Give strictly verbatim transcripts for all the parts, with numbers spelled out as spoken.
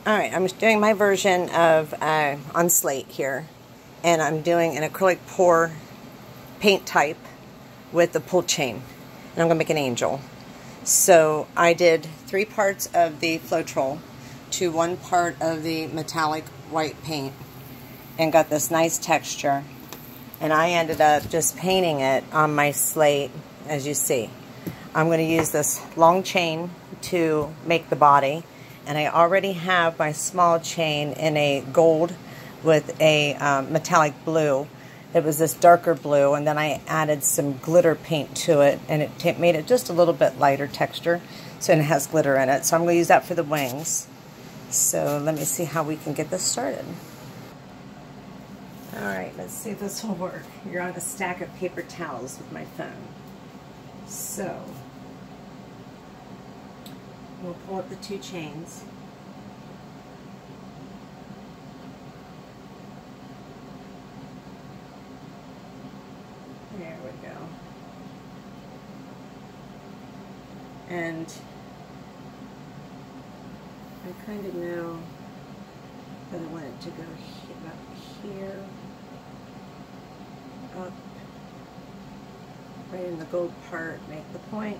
Alright, I'm doing my version of uh, on slate here, and I'm doing an acrylic pour paint type with the pull chain, and I'm going to make an angel. So I did three parts of the Floetrol to one part of the metallic white paint and got this nice texture, and I ended up just painting it on my slate, as you see. I'm going to use this long chain to make the body, and I already have my small chain in a gold with a um, metallic blue. It was this darker blue, and then I added some glitter paint to it, and it t made it just a little bit lighter texture, so it has glitter in it. So I'm going to use that for the wings. So let me see how we can get this started. Alright, let's see if this will work. You're on a stack of paper towels with my phone. So we'll pull up the two chains. There we go. And I kind of know that I want it to go up here, up, right in the gold part, make the point.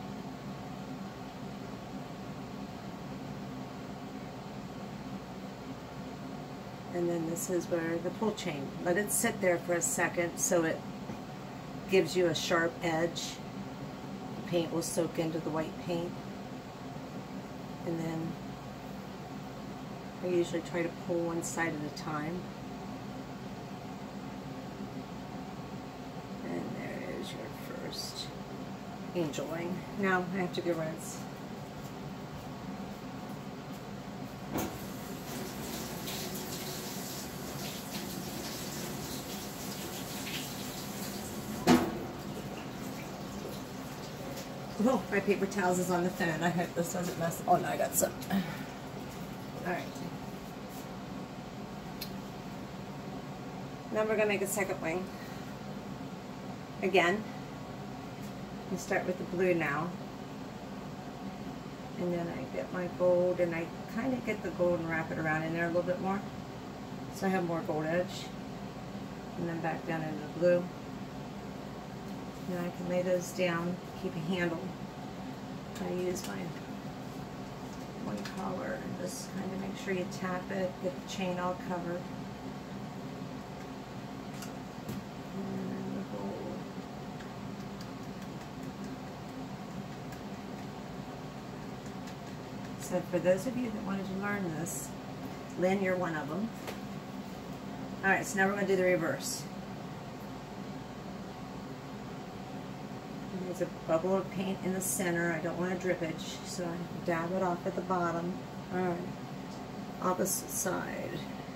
And then this is where the pull chain. Let it sit there for a second so it gives you a sharp edge. The paint will soak into the white paint. And then I usually try to pull one side at a time. And there is your first angel wing. Now I have to go rinse. Oh, my paper towels is on the phone. I hope this doesn't mess. Oh no, I got some. Alright. Now we're going to make a second wing. Again, we start with the blue now. And then I get my gold, and I kind of get the gold and wrap it around in there a little bit more. So I have more gold edge. And then back down into the blue. Now I can lay those down, keep a handle. I use my one collar and just kind of make sure you tap it, get the chain all covered. And then the gold. So for those of you that wanted to learn this, Lynn, you're one of them. Alright, so now we're going to do the reverse. There's a bubble of paint in the center. I don't want a drippage, so I dab it off at the bottom. Alright, opposite side.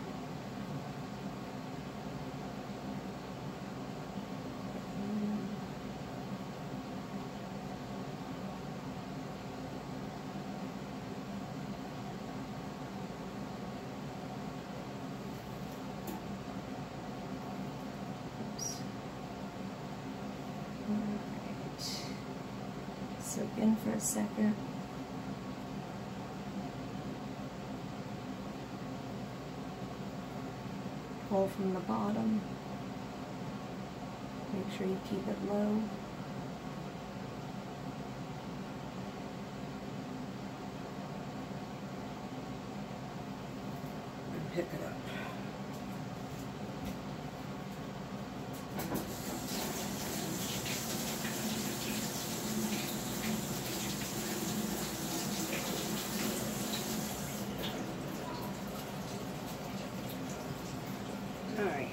Soak in for a second. Pull from the bottom. Make sure you keep it low. And pick it up. Alright.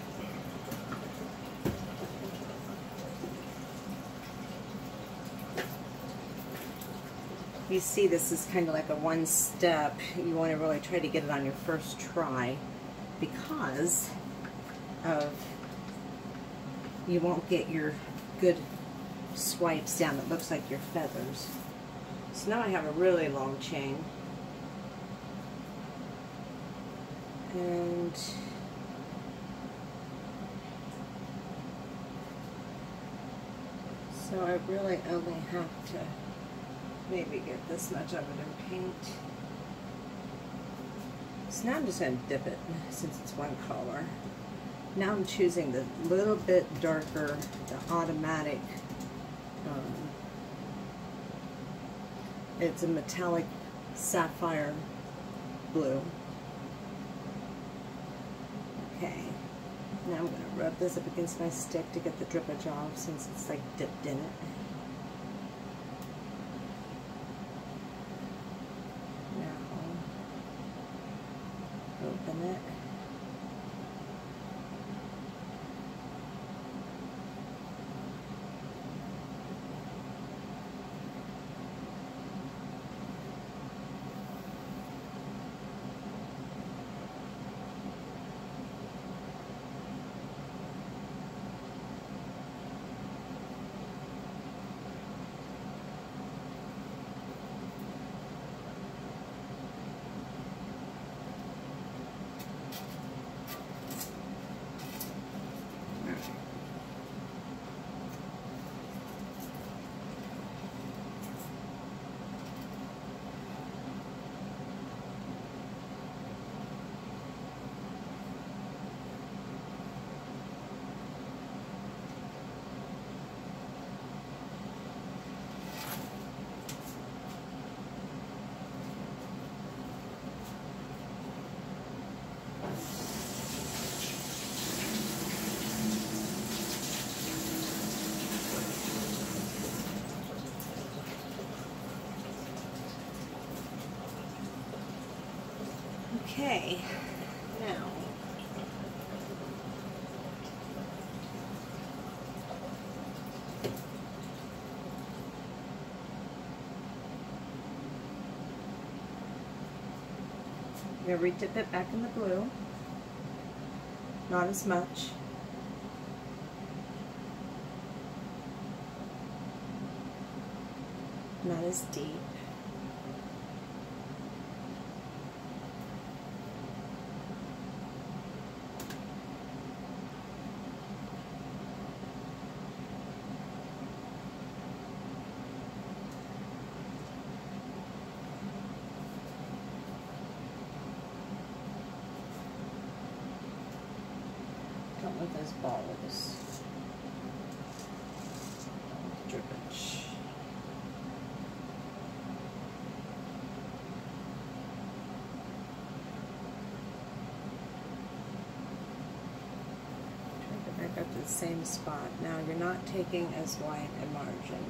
You see, this is kind of like a one step. You want to really try to get it on your first try because of you won't get your good swipes down. It looks like your feathers. So now I have a really long chain. And so I really only have to maybe get this much of it in paint. So now I'm just going to dip it since it's one color. Now I'm choosing the little bit darker, the automatic. Um, it's a metallic sapphire blue. Okay. Now I'm going to rub this up against my stick to get the drippage off since it's like dipped in it. Open it. Okay, now I'm going to re-dip it back in the blue, not as much. Not as deep. Don't want those balls. Drippage. Back up to the same spot. Now you're not taking as wide a margin.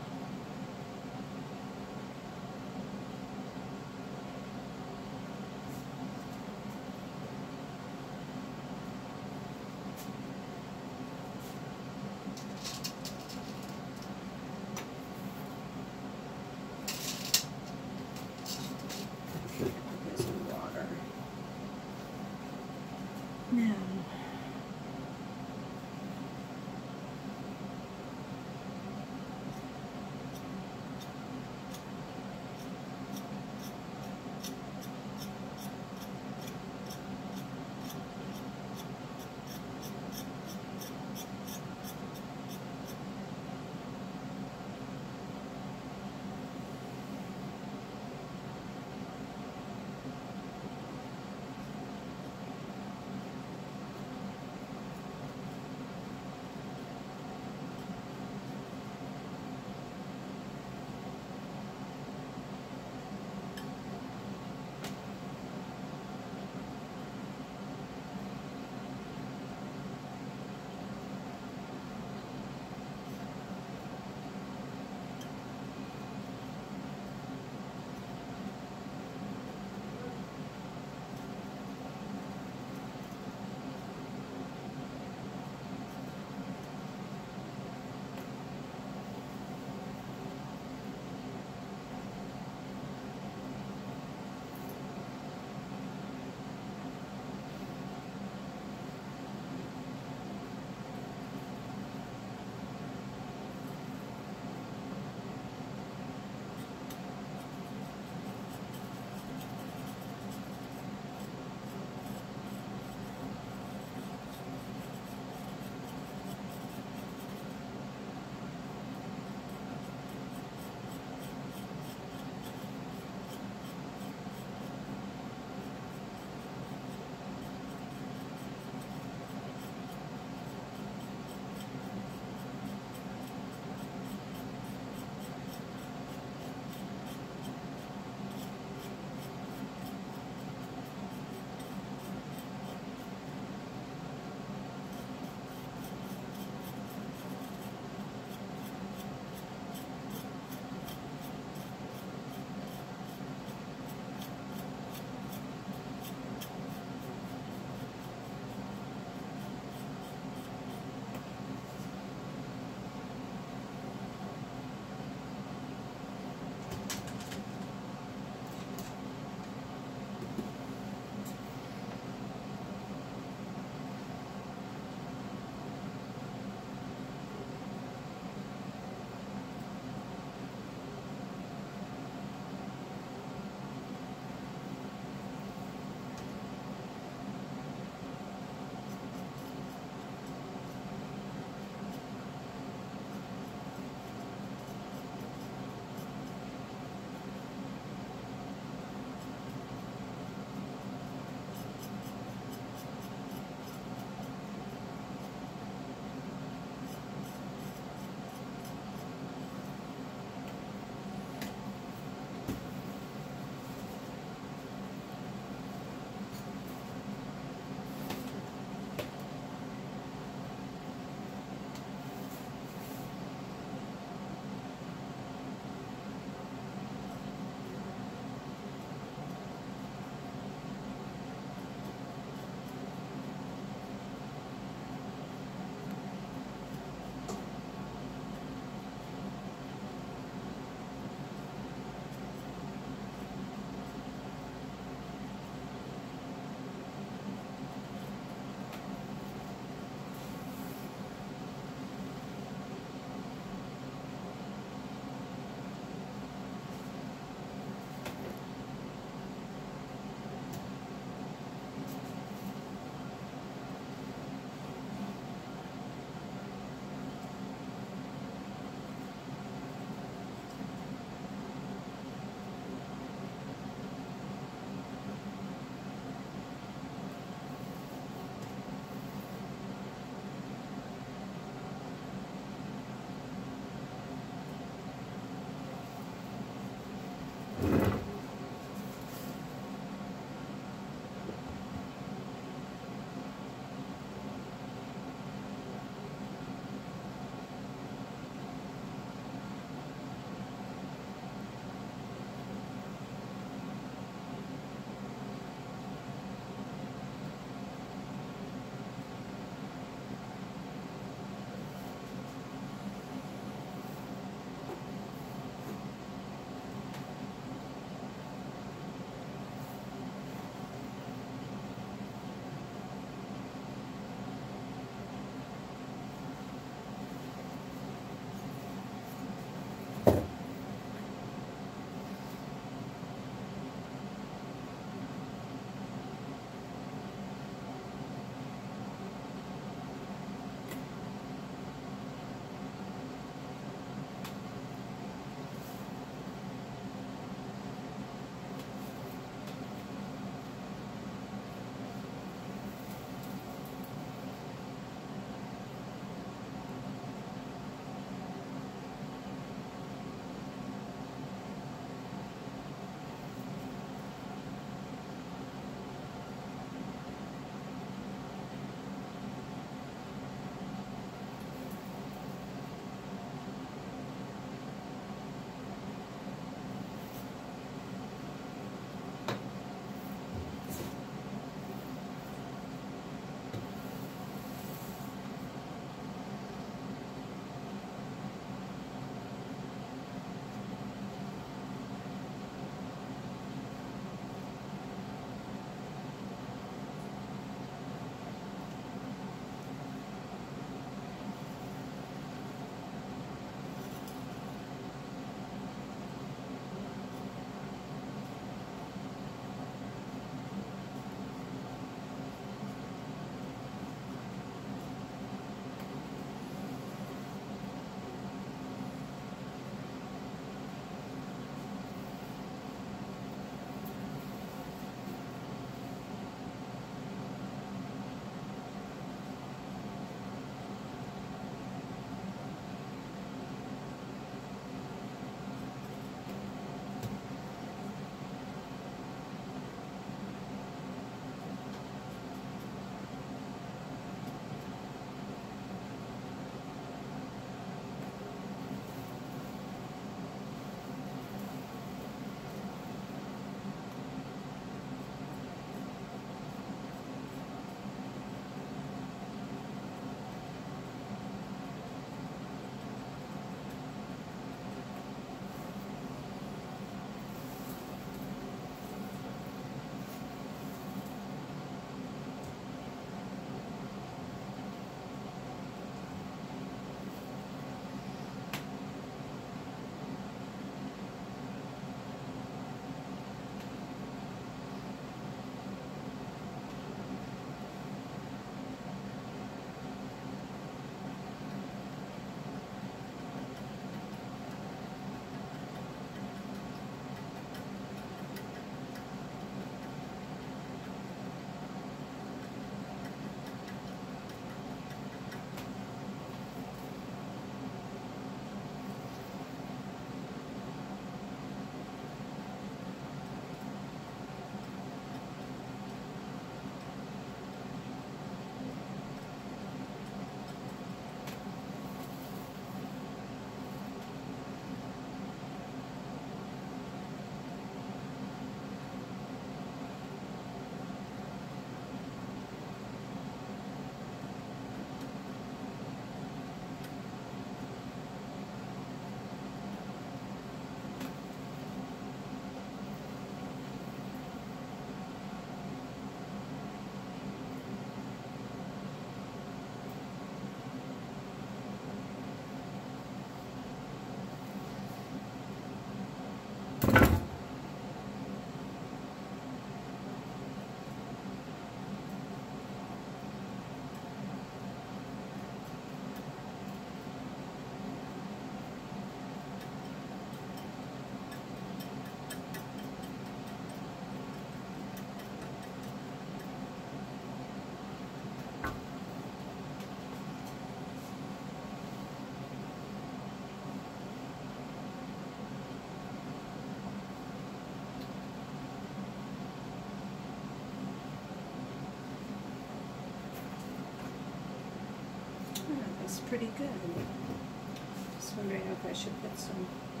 looks pretty good. Just wondering if I should put some